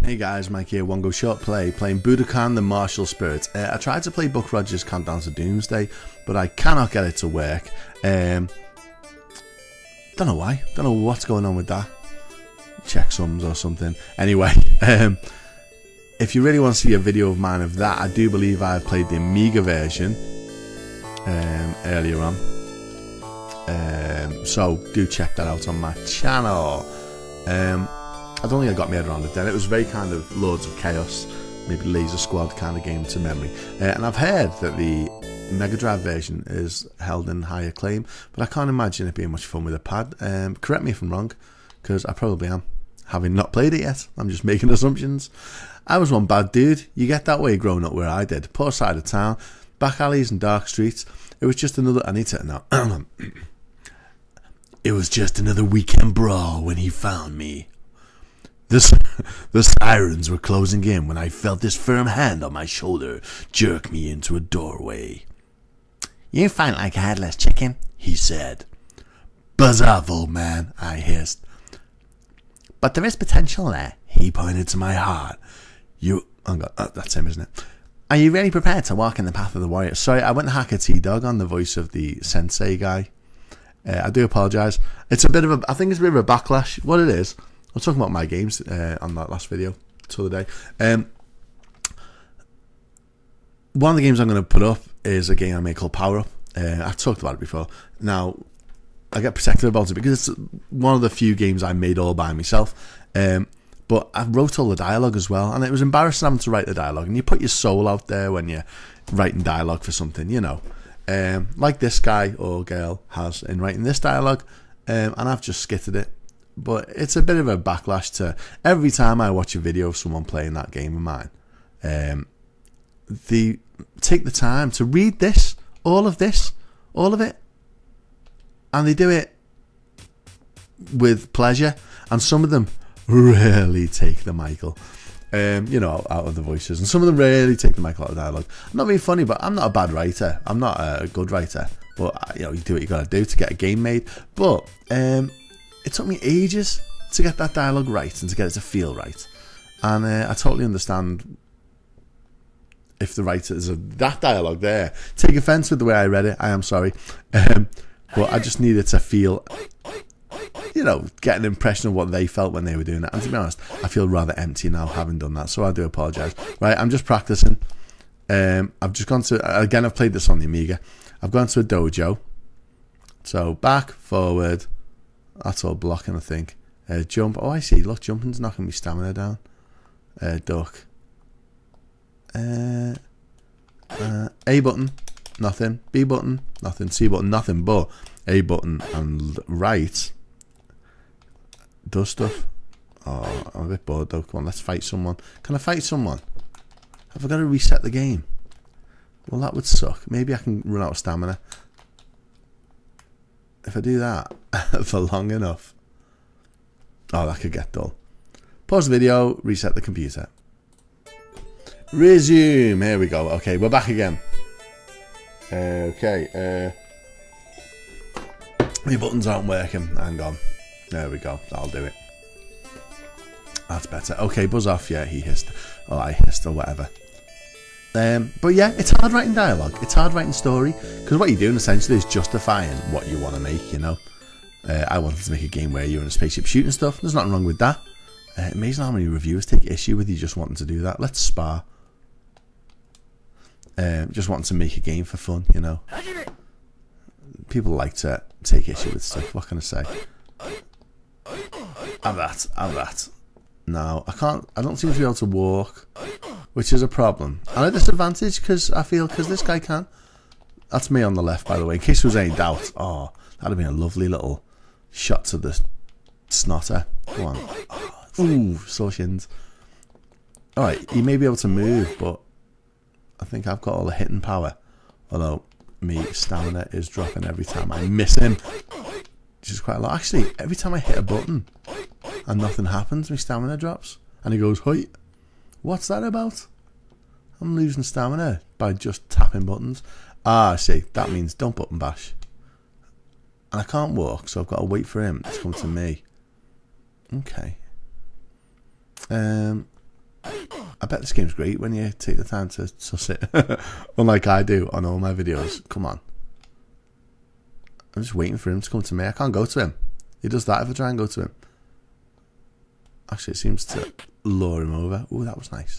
Hey guys, Mike here, One Go Short Play, playing Budokan the Martial Spirit. I tried to play Buck Rogers' Countdown to Doomsday, but I cannot get it to work. Don't know why, don't know what's going on with that. Checksums or something. Anyway, if you really want to see a video of mine of that, I do believe I've played the Amiga version earlier on. So do check that out on my channel. I don't think I got my head around it then. It was very kind of Lords of Chaos, maybe Laser Squad kind of game to memory. And I've heard that the Mega Drive version is held in high acclaim, but I can't imagine it being much fun with a pad. Correct me if I'm wrong, because I probably am, having not played it yet. I'm just making assumptions. I was one bad dude. You get that way growing up where I did. Poor side of town, back alleys and dark streets. It was just another... I need to know. It was just another weekend brawl when he found me. The sirens were closing in when I felt this firm hand on my shoulder jerk me into a doorway. "You fight like a headless chicken," he said. "Buzz off, old man," I hissed. "But there is potential there," he pointed to my heart. Oh God, that's him, isn't it? "Are you really prepared to walk in the path of the warrior?" Sorry, I went Hacker T-Dog on the voice of the sensei guy. I do apologise. It's a bit of a... I think it's a bit of a backlash. What it is... I was talking about my games on that last video the other day. One of the games I'm going to put up is a game I made called Power Up. I've talked about it before. Now, I get protective about it because it's one of the few games I made all by myself. But I wrote all the dialogue as well, and it was embarrassing having to write the dialogue. And you put your soul out there when you're writing dialogue for something, you know. Like this guy or girl has in writing this dialogue, and I've just skittered it. But it's a bit of a backlash to every time I watch a video of someone playing that game of mine. They take the time to read all of it, and they do it with pleasure. And some of them really take the Michael, you know, out of the voices, and some of them really take the Michael out of the dialogue. I'm not being funny, but I'm not a bad writer. I'm not a good writer, but you know, you do what you got to do to get a game made. But it took me ages to get that dialogue right and to get it to feel right. And I totally understand if the writers of that dialogue there take offence with the way I read it. I am sorry. But I just needed to feel, you know, get an impression of what they felt when they were doing it. And to be honest, I feel rather empty now having done that. So I do apologise. Right, I'm just practising. I've just gone to... Again, I've played this on the Amiga. I've gone to a dojo. So back, forward... That's all blocking, I think. Jump. Oh, I see. Look, jumping's knocking my stamina down. Duck. A button, nothing. B button, nothing. C button, nothing. But A button and right does stuff. Oh, I'm a bit bored though. Come on, let's fight someone. Can I fight someone? Have I got to reset the game? Well, that would suck. Maybe I can run out of stamina. If I do that for long enough, oh, that could get dull. Pause the video, reset the computer. Resume. Here we go. Okay, we're back again. Okay. My buttons aren't working. Hang on. There we go. That'll do it. That's better. Okay, buzz off. Yeah, he hissed. Oh, I hissed or whatever. But yeah, it's hard writing dialogue. It's hard writing story, because what you're doing essentially is justifying what you want to make, you know. I wanted to make a game where you're in a spaceship shooting stuff. There's nothing wrong with that. Amazing how many reviewers take issue with you just wanting to do that. Let's spar. Just wanting to make a game for fun, you know. People like to take issue with stuff. What can I say? Have that. No, I don't seem to be able to walk, which is a problem. And a disadvantage, because this guy can. That's me on the left, by the way, in case there was any doubt. Oh, that'd have been a lovely little shot to the snotter. Come on. Oh, ooh, sore shins. Alright, he may be able to move, but I think I've got all the hitting power. Although, me stamina is dropping every time I miss him, which is quite a lot. Actually, every time I hit a button and nothing happens, my stamina drops. And he goes, "Hi." What's that about? I'm losing stamina by just tapping buttons. Ah, I see. That means don't button bash. And I can't walk, so I've got to wait for him to come to me. Okay. I bet this game's great when you take the time to suss it. Unlike I do on all my videos. Come on. I'm just waiting for him to come to me. I can't go to him. He does that if I try and go to him. Actually, it seems to lure him over. Oh, that was nice.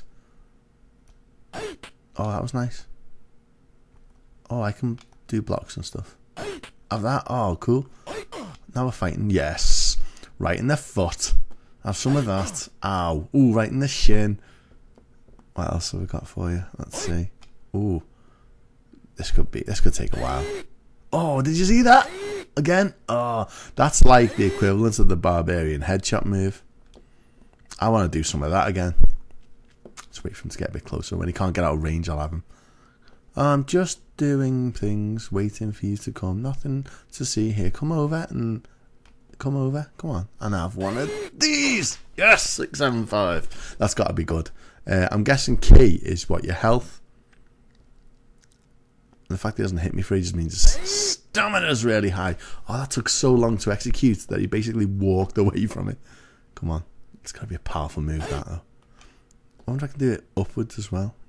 Oh, that was nice. Oh, I can do blocks and stuff. Have that? Oh, cool. Now we're fighting. Yes. Right in the foot. Have some of that. Ow. Ooh, right in the shin. What else have we got for you? Let's see. Ooh. This could take a while. Oh, did you see that? Again? Oh, that's like the equivalent of the barbarian headshot move. I want to do some of that again. Just wait for him to get a bit closer. When he can't get out of range, I'll have him. I'm just doing things, waiting for you to come. Nothing to see here. Come over and... Come over. Come on. And have one of these. Yes, 675. That's got to be good. I'm guessing key is what, your health? The fact he doesn't hit me for ages means his stamina is really high. Oh, that took so long to execute that he basically walked away from it. Come on. It's got to be a powerful move, that, though. I wonder if I can do it upwards as well.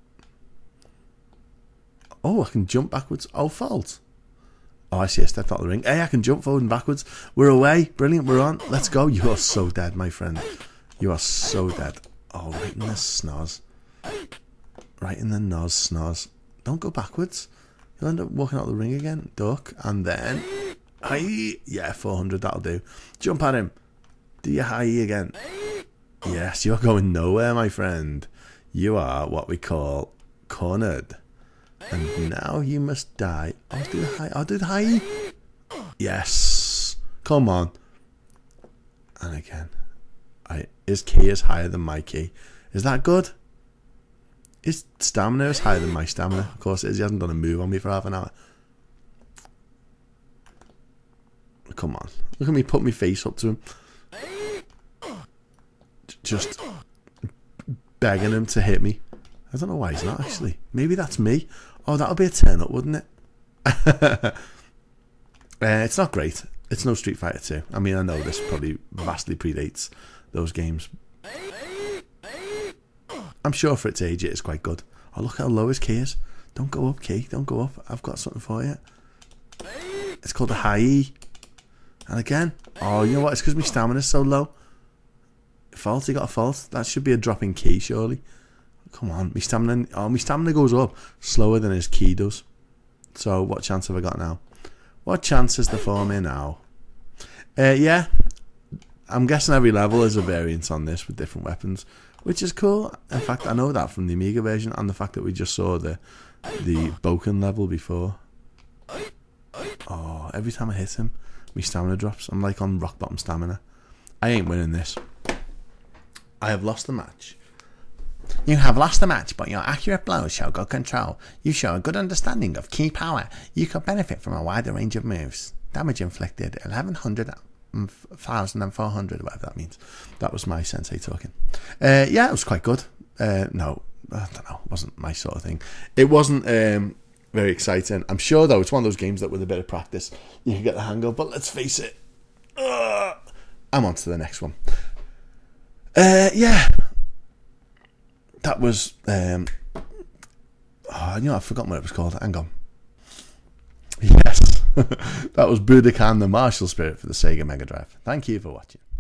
Oh, I can jump backwards. Oh, fault. Oh, I see. I stepped out of the ring. Hey, I can jump forward and backwards. We're away. Brilliant. We're on. Let's go. You are so dead, my friend. You are so dead. Oh, right in the snoz. Right in the snoz. Don't go backwards. You'll end up walking out of the ring again. Duck. And then... Hi. Yeah, 400. That'll do. Jump at him. Do your high again. Yes, you're going nowhere, my friend. You are what we call cornered. And now you must die. I'll do the high. I'll do the high. Yes. Come on. And again. His key is higher than my key. Is that good? His stamina is higher than my stamina. Of course it is. He hasn't done a move on me for half an hour. Come on. Look at me put my face up to him. Just begging him to hit me. I don't know why he's not, actually. Maybe that's me. Oh, that'll be a turn up, wouldn't it? It's not great. It's no Street Fighter 2. I mean, I know this probably vastly predates those games. I'm sure for its age it is quite good. Oh, look how low his key is. Don't go up, key. Don't go up. I've got something for you. It's called a high E. And again. Oh, you know what? It's because my stamina's so low. Fault, he got a fault. That should be a dropping key, surely. Come on, my stamina goes up slower than his key does. So what chance have I got now? What chance is there for me now? Yeah, I'm guessing every level is a variant on this with different weapons, which is cool. In fact, I know that from the Amiga version and the fact that we just saw the Budokan level before. Oh, every time I hit him, my stamina drops. I'm like on rock bottom stamina. I ain't winning this. I have lost the match. You have lost the match, but your accurate blows show good control. You show a good understanding of key power. You could benefit from a wider range of moves. Damage inflicted 1100, 1400, whatever that means. That was my sensei talking. Yeah, it was quite good. No, I don't know. It wasn't my sort of thing. It wasn't very exciting. I'm sure, though, it's one of those games that with a bit of practice you can get the hang of. But let's face it. I'm on to the next one. Yeah. That was, you know, I've forgotten what it was called. Hang on. Yes. That was Budokan, the martial spirit for the Sega Mega Drive. Thank you for watching.